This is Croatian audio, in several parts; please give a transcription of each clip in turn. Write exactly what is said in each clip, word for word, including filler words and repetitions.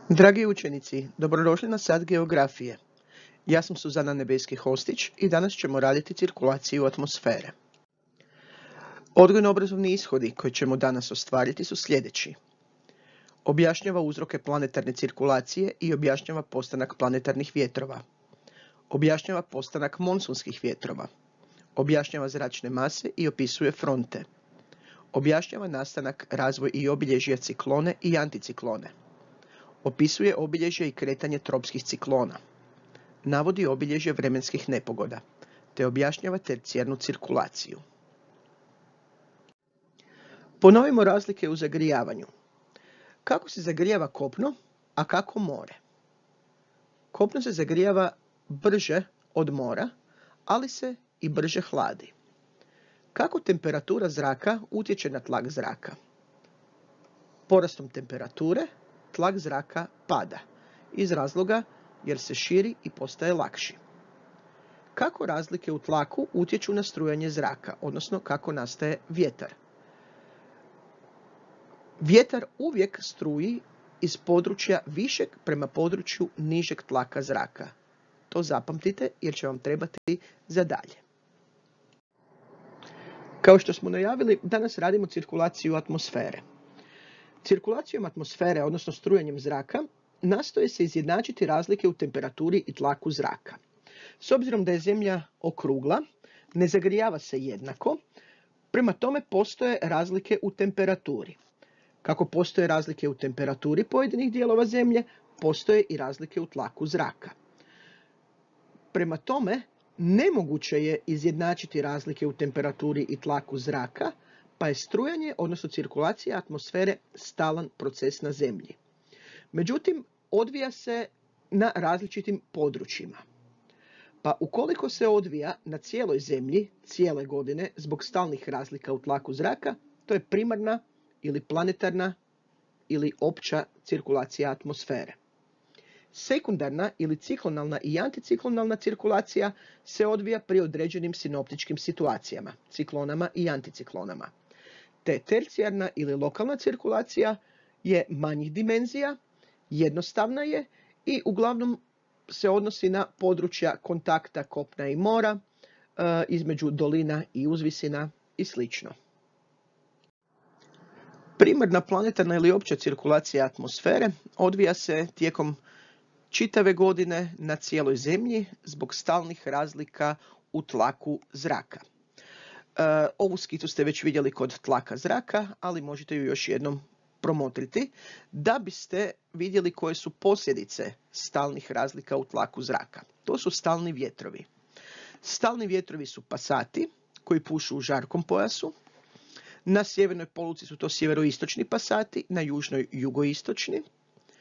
Dragi učenici, dobrodošli na sat geografije. Ja sam Suzana Nebeski-Hostić i danas ćemo raditi cirkulaciju atmosfere. Odgojno-obrazovni ishodi koje ćemo danas ostvariti su sljedeći. Objašnjava uzroke planetarne cirkulacije i objašnjava postanak planetarnih vjetrova. Objašnjava postanak monsunskih vjetrova. Objašnjava zračne mase i opisuje fronte. Objašnjava nastanak, razvoj i obilježja ciklone i anticiklone. Opisuje obilježje i kretanje tropskih ciklona. Navodi obilježje vremenskih nepogoda, te objašnjava tercijarnu cirkulaciju. Ponovimo razlike u zagrijavanju. Kako se zagrijava kopno, a kako more? Kopno se zagrijava brže od mora, ali se i brže hladi. Kako temperatura zraka utječe na tlak zraka? Porastom temperature tlak zraka pada, iz razloga jer se širi i postaje lakši. Kako razlike u tlaku utječu na strujanje zraka, odnosno kako nastaje vjetar? Vjetar uvijek struji iz područja višeg prema području nižeg tlaka zraka. To zapamtite jer će vam trebati za dalje. Kao što smo najavili, danas radimo cirkulaciju atmosfere. Cirkulacijom atmosfere, odnosno strujanjem zraka, nastoje se izjednačiti razlike u temperaturi i tlaku zraka. S obzirom da je Zemlja okrugla, ne zagrijava se jednako, prema tome postoje razlike u temperaturi. Kako postoje razlike u temperaturi pojedinih dijelova Zemlje, postoje i razlike u tlaku zraka. Prema tome, nemoguće je izjednačiti razlike u temperaturi i tlaku zraka, pa je strujanje, odnosno cirkulacija atmosfere, stalan proces na Zemlji. Međutim, odvija se na različitim područjima. Pa ukoliko se odvija na cijeloj Zemlji, cijele godine, zbog stalnih razlika u tlaku zraka, to je primarna ili planetarna ili opća cirkulacija atmosfere. Sekundarna ili ciklonalna i anticiklonalna cirkulacija se odvija pri određenim sinoptičkim situacijama, ciklonama i anticiklonama. Te tercijarna ili lokalna cirkulacija je manjih dimenzija, jednostavna je i uglavnom se odnosi na područja kontakta kopna i mora, između dolina i uzvisina i sl. Primarna planetarna ili opća cirkulacija atmosfere odvija se tijekom čitave godine na cijeloj Zemlji zbog stalnih razlika u tlaku zraka. E, ovu skicu ste već vidjeli kod tlaka zraka, ali možete ju još jednom promotriti da biste vidjeli koje su posljedice stalnih razlika u tlaku zraka. To su stalni vjetrovi. Stalni vjetrovi su pasati koji pušu u žarkom pojasu. Na sjevernoj poluci su to sjeveroistočni pasati, na južnoj jugoistočni. E,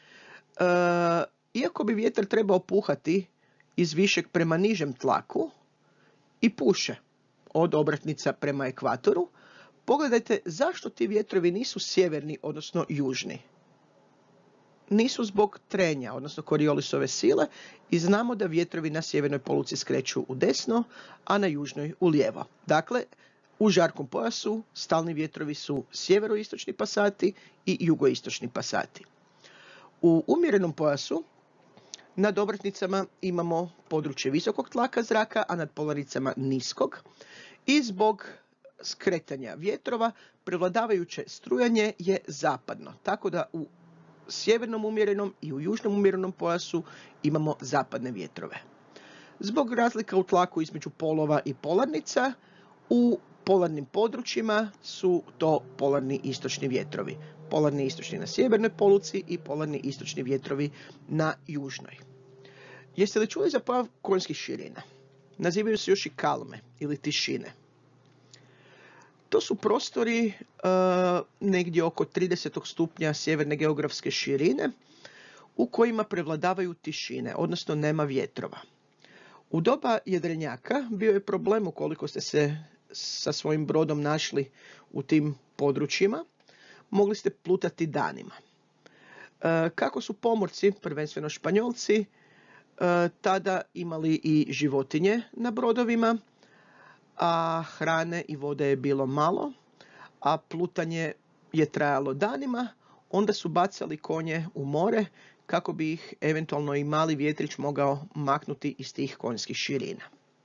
iako bi vjetar trebao puhati iz višeg prema nižem tlaku i puše od obratnica prema ekvatoru, pogledajte zašto ti vjetrovi nisu sjeverni, odnosno južni. Nisu zbog trenja, odnosno Coriolisove sile, i znamo da vjetrovi na sjevernoj poluci skreću u desno, a na južnoj u lijevo. Dakle, u žarkom pojasu stalni vjetrovi su sjeveroistočni pasati i jugoistočni pasati. U umjerenom pojasu nad obratnicama imamo područje visokog tlaka zraka, a nad polarnicama niskog. I zbog skretanja vjetrova prevladavajuće strujanje je zapadno, tako da u sjevernom umjerenom i u južnom umjerenom pojasu imamo zapadne vjetrove. Zbog razlika u tlaku između polova i polarnica, u polarnim područjima su to polarni istočni vjetrovi. Polarni istočni na sjevernoj poluci i polarni istočni vjetrovi na južnoj. Jeste li čuli za pojam konjskih širina? Nazivaju se još i kalme ili tišine. To su prostori uh, negdje oko trideset stupnja sjeverne geografske širine u kojima prevladavaju tišine, odnosno nema vjetrova. U doba jedrenjaka bio je problem ukoliko ste se sa svojim brodom našli u tim područjima, mogli ste plutati danima. Uh, kako su pomorci, prvenstveno Španjolci, uh, tada imali i životinje na brodovima, a hrane i vode je bilo malo, a plutanje je trajalo danima, onda su bacali konje u more kako bi ih eventualno i mali vjetrić mogao maknuti iz tih konjskih širina.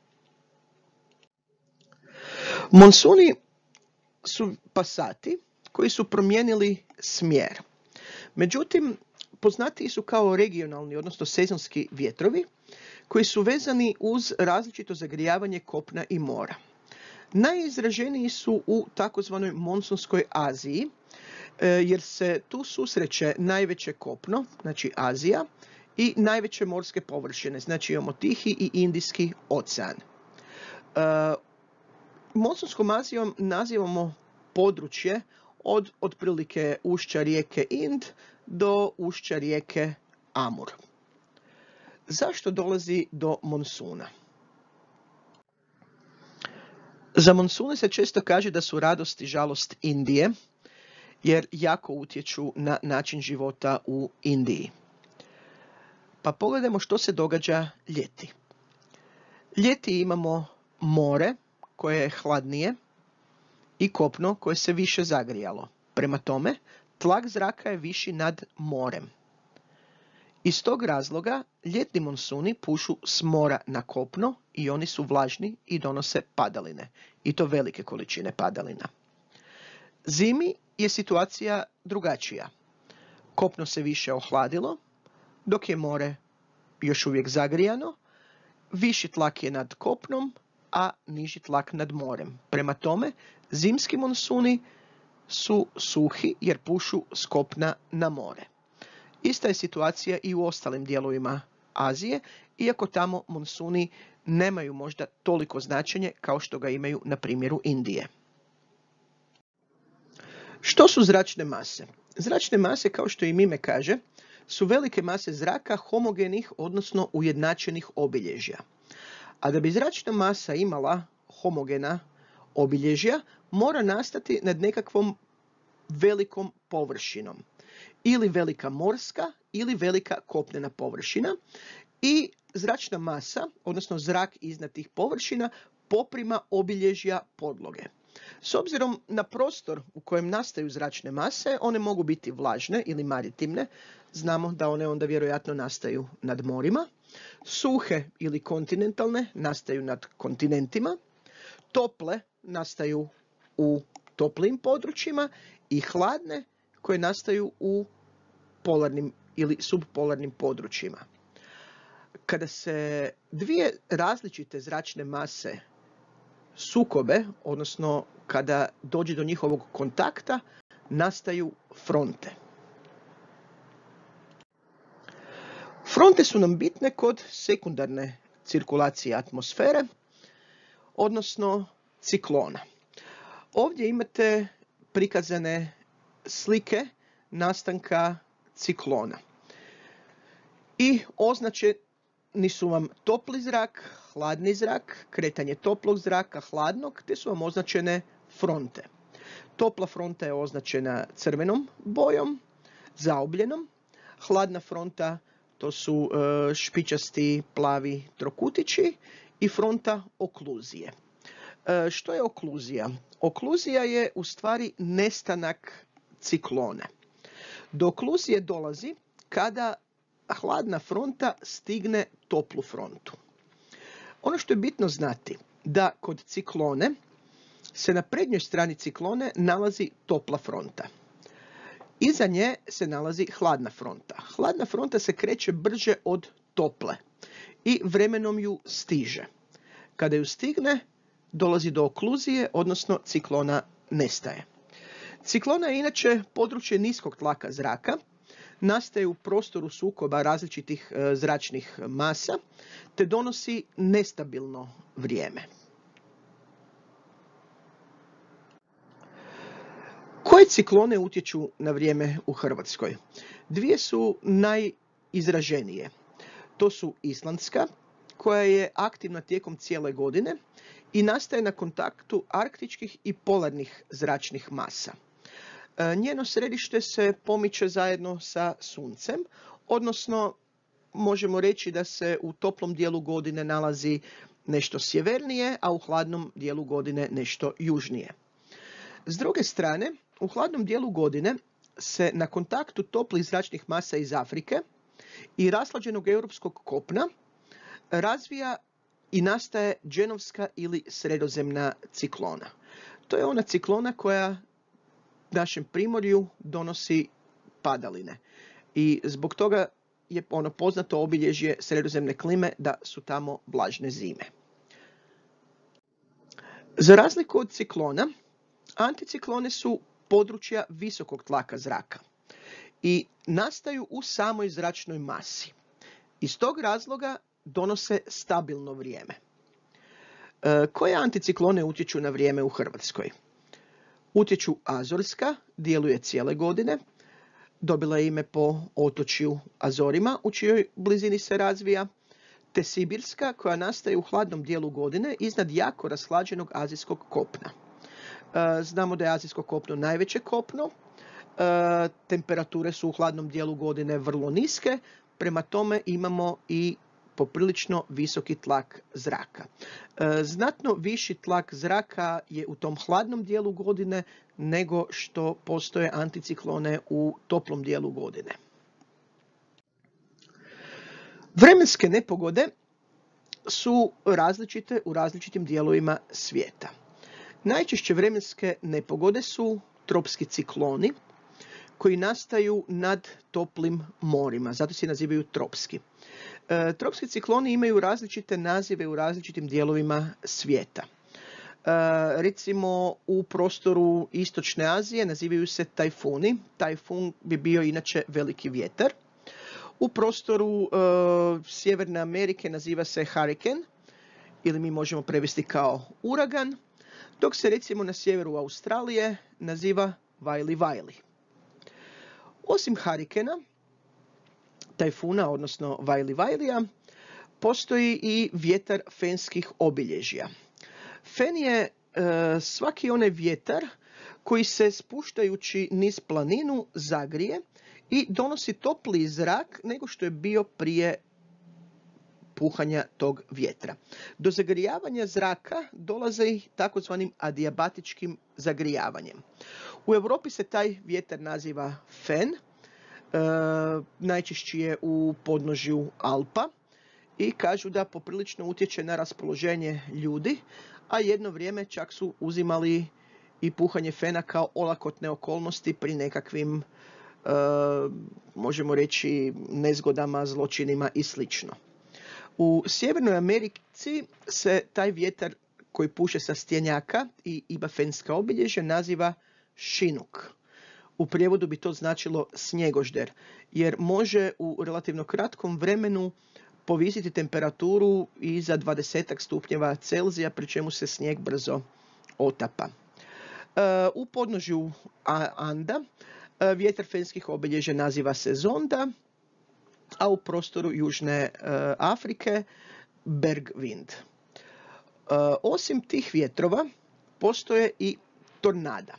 Monsuni su pasati koji su promijenili smjer. Međutim, poznatiji su kao regionalni, odnosno sezonski vjetrovi, koji su vezani uz različito zagrijavanje kopna i mora. Najizraženiji su u takozvanoj monsunskoj Aziji, jer se tu susreće najveće kopno, znači Azija, i najveće morske površine, znači imamo Tihi i Indijski ocean. Monsunskom Azijom nazivamo područje od otprilike ušća rijeke Ind do ušća rijeke Amur. Zašto dolazi do monsuna? Za monsune se često kaže da su radost i žalost Indije, jer jako utječu na način života u Indiji. Pa pogledajmo što se događa ljeti. Ljeti imamo more koje je hladnije i kopno koje se više zagrijalo. Prema tome, tlak zraka je viši nad morem. Iz tog razloga ljetni monsuni pušu s mora na kopno i oni su vlažni i donose padaline, i to velike količine padalina. Zimi je situacija drugačija. Kopno se više ohladilo, dok je more još uvijek zagrijano, viši tlak je nad kopnom, a niži tlak nad morem. Prema tome, zimski monsuni su suhi jer pušu s kopna na more. Ista je situacija i u ostalim dijelovima Azije, iako tamo monsuni nemaju možda toliko značenje kao što ga imaju na primjeru Indije. Što su zračne mase? Zračne mase, kao što im ime kaže, su velike mase zraka homogenih, odnosno ujednačenih obilježja. A da bi zračna masa imala homogena obilježja, mora nastati nad nekakvom velikom površinom. Ili velika morska ili velika kopnena površina. I zračna masa, odnosno zrak iznad tih površina, poprima obilježja podloge. S obzirom na prostor u kojem nastaju zračne mase, one mogu biti vlažne ili maritimne. Znamo da one onda vjerojatno nastaju nad morima. Suhe ili kontinentalne nastaju nad kontinentima. Tople nastaju u toplim područjima i hladne koje nastaju u polarnim ili subpolarnim područjima. Kada se dvije različite zračne mase sukobe, odnosno kada dođe do njihovog kontakta, nastaju fronte. Fronte su nam bitne kod sekundarne cirkulacije atmosfere, odnosno ciklona. Ovdje imate prikazane slike nastanka ciklona. I označeni su vam topli zrak, hladni zrak, kretanje toplog zraka, hladnog, te su vam označene fronte. Topla fronta je označena crvenom bojom, zaobljenom. Hladna fronta to su e, špičasti plavi trokutići i fronta okluzije. E, što je okluzija? Okluzija je u stvari nestanak ciklona. Do okluzije dolazi kada hladna fronta stigne toplu frontu. Ono što je bitno znati, da kod ciklone se na prednjoj strani ciklone nalazi topla fronta. Iza nje se nalazi hladna fronta. Hladna fronta se kreće brže od tople i vremenom ju stiže. Kada ju stigne, dolazi do okluzije, odnosno ciklona nestaje. Ciklona je inače područje niskog tlaka zraka, nastaje u prostoru sukoba različitih e, zračnih masa, te donosi nestabilno vrijeme. Koje ciklone utječu na vrijeme u Hrvatskoj? Dvije su najizraženije. To su islandska, koja je aktivna tijekom cijele godine i nastaje na kontaktu arktičkih i polarnih zračnih masa. Njeno središte se pomiče zajedno sa Suncem, odnosno možemo reći da se u toplom dijelu godine nalazi nešto sjevernije, a u hladnom dijelu godine nešto južnije. S druge strane, u hladnom dijelu godine se na kontaktu toplih zračnih masa iz Afrike i raslađenog europskog kopna razvija i nastaje dženovska ili sredozemna ciklona. To je ona ciklona koja našem primorju donosi padaline. I zbog toga je ono poznato obilježje sredozemne klime da su tamo vlažne zime. Za razliku od ciklona, anticiklone su područja visokog tlaka zraka i nastaju u samoj zračnoj masi. Iz tog razloga donose stabilno vrijeme. E, koje anticiklone utječu na vrijeme u Hrvatskoj? Utječu Azorska, djeluje cijele godine, dobila je ime po otočju Azorima u čijoj blizini se razvija, te Sibirska koja nastaje u hladnom dijelu godine iznad jako rashlađenog azijskog kopna. E, znamo da je azijsko kopno najveće kopno, e, temperature su u hladnom dijelu godine vrlo niske, prema tome imamo i poprilično visoki tlak zraka. E, znatno viši tlak zraka je u tom hladnom dijelu godine nego što postoje anticiklone u toplom dijelu godine. Vremenske nepogode su različite u različitim dijelovima svijeta. Najčešće vremenske nepogode su tropski cikloni koji nastaju nad toplim morima, zato se nazivaju tropski. E, tropski cikloni imaju različite nazive u različitim dijelovima svijeta. E, recimo u prostoru Istočne Azije nazivaju se tajfuni. Tajfun bi bio inače veliki vjetar. U prostoru e, Sjeverne Amerike naziva se hurrikan ili mi možemo prevesti kao uragan, dok se recimo na sjeveru Australije naziva vajli vajli. Osim hurrikana, tajfuna, odnosno vajli vajlija, postoji i vjetar fenskih obilježja. Fen je e, svaki onaj vjetar koji se spuštajući niz planinu zagrije i donosi topliji zrak nego što je bio prije puhanja tog vjetra. Do zagrijavanja zraka dolaze i takozvanim adijabatičkim zagrijavanjem. U Europi se taj vjetar naziva fen, e, najčešći je u podnožju Alpa i kažu da poprilično utječe na raspoloženje ljudi, a jedno vrijeme čak su uzimali i puhanje fena kao olakotne okolnosti pri nekakvim, e, možemo reći, nezgodama, zločinima i slično. U Sjevernoj Americi se taj vjetar koji puše sa stjenjaka i ima fenska obilježja naziva šinuk. U prijevodu bi to značilo snjegožder, jer može u relativno kratkom vremenu povisiti temperaturu i za dvadesetak stupnjeva Celzija, pri čemu se snijeg brzo otapa. U podnožju Anda vjetar fenskih obilježja naziva se zonda, a u prostoru Južne Afrike bergwind. Osim tih vjetrova postoje i tornada.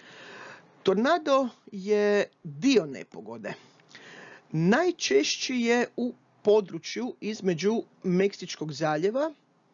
Tornado je dio nepogode. Najčešći je u području između Meksičkog zaljeva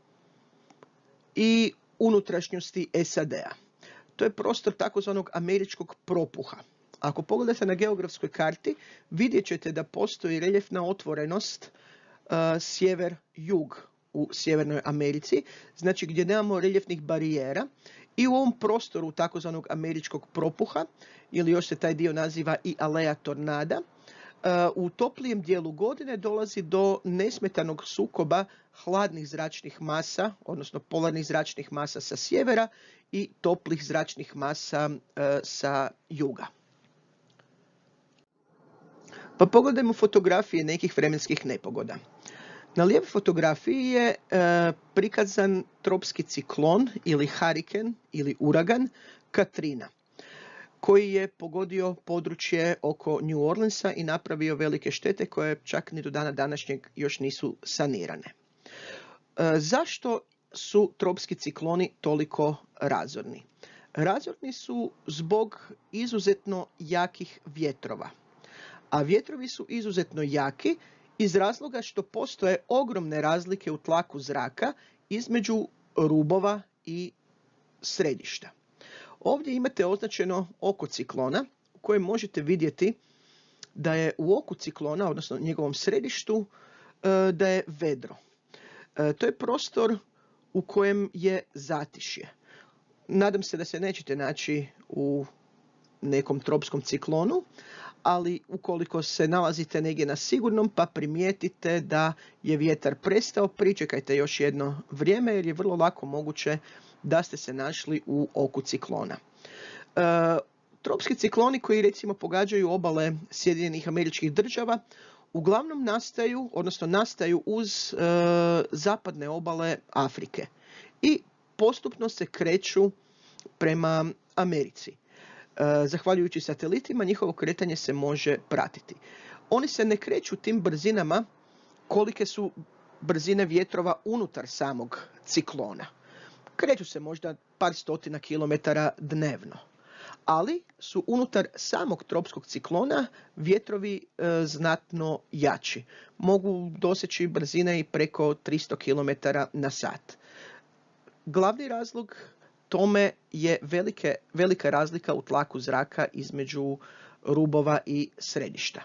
i unutrašnjosti S A D-a. To je prostor takozvanog američkog propuha. Ako pogledate na geografskoj karti, vidjet ćete da postoji reljefna otvorenost uh, sjever-jug u Sjevernoj Americi, znači gdje nemamo reljefnih barijera. I u ovom prostoru takozvanog američkog propuha, ili još se taj dio naziva i aleja tornada, u toplijem dijelu godine dolazi do nesmetanog sukoba hladnih zračnih masa, odnosno polarnih zračnih masa sa sjevera i toplih zračnih masa sa juga. Pa pogledajmo fotografije nekih vremenskih nepogoda. Na lijevoj fotografiji je e, prikazan tropski ciklon ili hurikan ili uragan Katrina, koji je pogodio područje oko New Orleansa i napravio velike štete koje čak ni do dana današnjeg još nisu sanirane. E, zašto su tropski cikloni toliko razorni? Razorni su zbog izuzetno jakih vjetrova. A vjetrovi su izuzetno jaki iz razloga što postoje ogromne razlike u tlaku zraka između rubova i središta. Ovdje imate označeno oko ciklona u kojem možete vidjeti da je u oku ciklona, odnosno njegovom središtu, da je vedro. To je prostor u kojem je zatišje. Nadam se da se nećete naći u nekom tropskom ciklonu, ali ukoliko se nalazite negdje na sigurnom pa primijetite da je vjetar prestao, pričekajte još jedno vrijeme jer je vrlo lako moguće da ste se našli u oku ciklona. E, tropski cikloni koji recimo pogađaju obale Sjedinjenih Američkih Država uglavnom nastaju, odnosno nastaju uz e, zapadne obale Afrike i postupno se kreću prema Americi. E, zahvaljujući satelitima njihovo kretanje se može pratiti. Oni se ne kreću tim brzinama kolike su brzine vjetrova unutar samog ciklona. Kreću se možda par stotina kilometara dnevno. Ali su unutar samog tropskog ciklona vjetrovi e, znatno jači. Mogu doseći brzine i preko tristo kilometara na sat. Glavni razlog tome je velike, velika razlika u tlaku zraka između rubova i središta.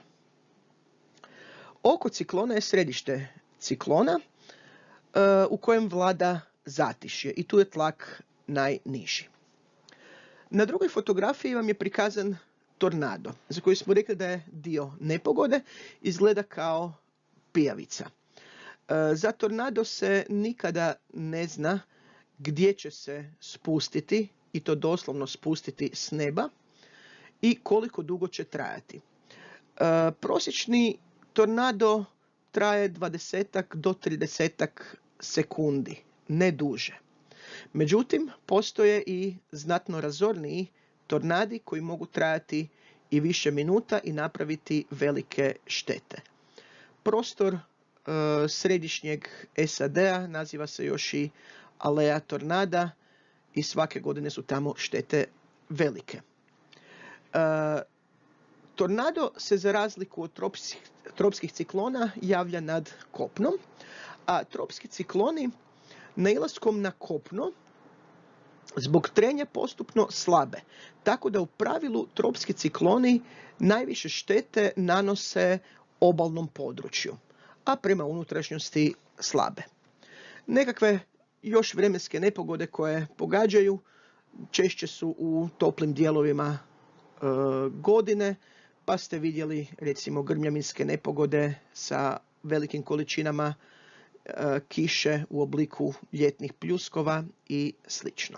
Oko ciklona je središte ciklona e, u kojem vlada zatišje i tu je tlak najniži. Na drugoj fotografiji vam je prikazan tornado, za koji smo rekli da je dio nepogode, izgleda kao pijavica. E, za tornado se nikada ne zna gdje će se spustiti, i to doslovno spustiti s neba, i koliko dugo će trajati. E, prosječni tornado traje dvadesetak do tridesetak sekundi, ne duže. Međutim, postoje i znatno razorniji tornadi koji mogu trajati i više minuta i napraviti velike štete. Prostor e, središnjeg S A D-a naziva se još i aleja tornada i svake godine su tamo štete velike. E, tornado se za razliku od tropskih, tropskih ciklona javlja nad kopnom, a tropski cikloni nailaskom na kopno zbog trenja postupno slabe, tako da u pravilu tropski cikloni najviše štete nanose obalnom području, a prema unutrašnjosti slabe. Nekakve još vremenske nepogode koje pogađaju češće su u toplim dijelovima e, godine, pa ste vidjeli recimo grmljavinske nepogode sa velikim količinama e, kiše u obliku ljetnih pljuskova i slično.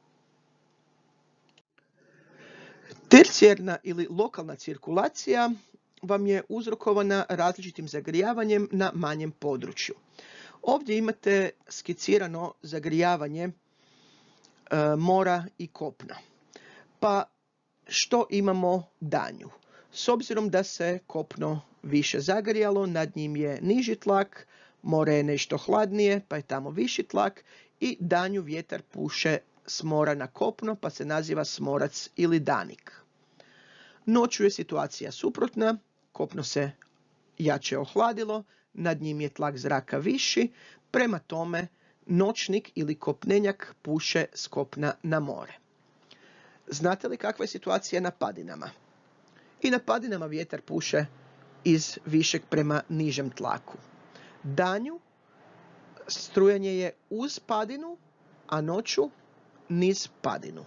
Tercijarna ili lokalna cirkulacija vam je uzrokovana različitim zagrijavanjem na manjem području. Ovdje imate skicirano zagrijavanje e, mora i kopna. Pa što imamo danju? S obzirom da se kopno više zagrijalo, nad njim je niži tlak, more je nešto hladnije, pa je tamo viši tlak i danju vjetar puše s mora na kopno, pa se naziva smorac ili danik. Noću je situacija suprotna, kopno se jače ohladilo, nad njim je tlak zraka viši, prema tome noćnik ili kopnenjak puše s kopna na more. Znate li kakva je situacija na padinama? I na padinama vjetar puše iz višeg prema nižem tlaku. Danju strujanje je uz padinu, a noću niz padinu.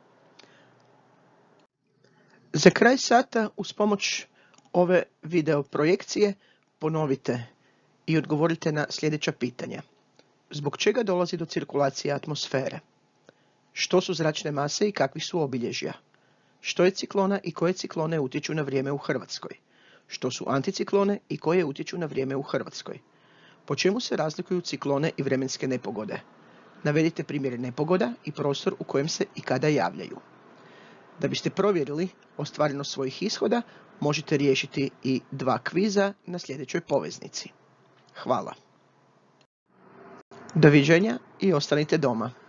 Za kraj sata uz pomoć ove video projekcije ponovite i odgovorite na sljedeća pitanja. Zbog čega dolazi do cirkulacije atmosfere? Što su zračne mase i kakvi su obilježja? Što je ciklona i koje ciklone utječu na vrijeme u Hrvatskoj? Što su anticiklone i koje utječu na vrijeme u Hrvatskoj? Po čemu se razlikuju ciklone i vremenske nepogode? Navedite primjere nepogoda i prostor u kojem se i kada javljaju. Da biste provjerili ostvarenost svojih ishoda, možete riješiti i dva kviza na sljedećoj poveznici. Hvala. Doviđenja i ostanite doma.